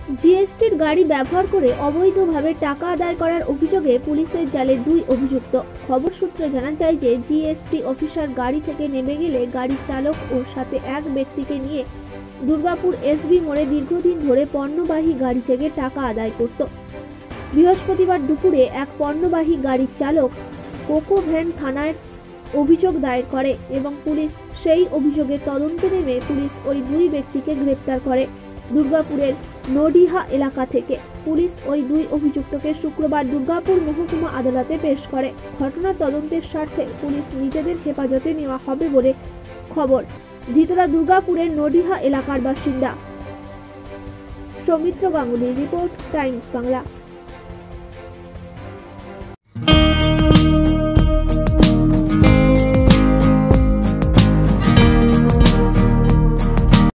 জিএসটির গাড়ি ব্যবহার করে অবৈধভাবে টাকা আদায় করার অভিযোগে পুলিশের জালে 2 অভিযুক্ত। খবর সূত্রে জানা যায় যে জিএসটি অফিসার গাড়ি থেকে নেমে গেলে গাড়ির চালক ও সাথে এক ব্যক্তিকে নিয়ে দুর্গাপুর এসবি মোড়ে দীর্ঘদিন ধরে পণ্যবাহী গাড়ি থেকে টাকা আদায় করত। বৃহস্পতিবার দুপুরে এক পণ্যবাহী গাড়ির চালক কোকো ভ্যান থানায় অভিযোগ দায়ের করে এবং পুলিশ সেই অভিযোগের তদন্তে নেমে পুলিশ ওই 2 ব্যক্তিকে গ্রেপ্তার করে। দুর্গাপুরের নডিহা এলাকা থেকে পুলিশ ওই 2 অভিযুক্তকে শুক্রবার দুর্গাপুর মহকুমা আদালতে পেশ করে। ঘটনার তদন্তের স্বার্থে পুলিশ নিজেদের হেফাজতে নেওয়া হবে বলে খবর। ধৃতরা দুর্গাপুরের নডিহা এলাকার বাসিন্দা। সৌমিত্র গাঙ্গুলির রিপোর্ট, টাইমস বাংলা।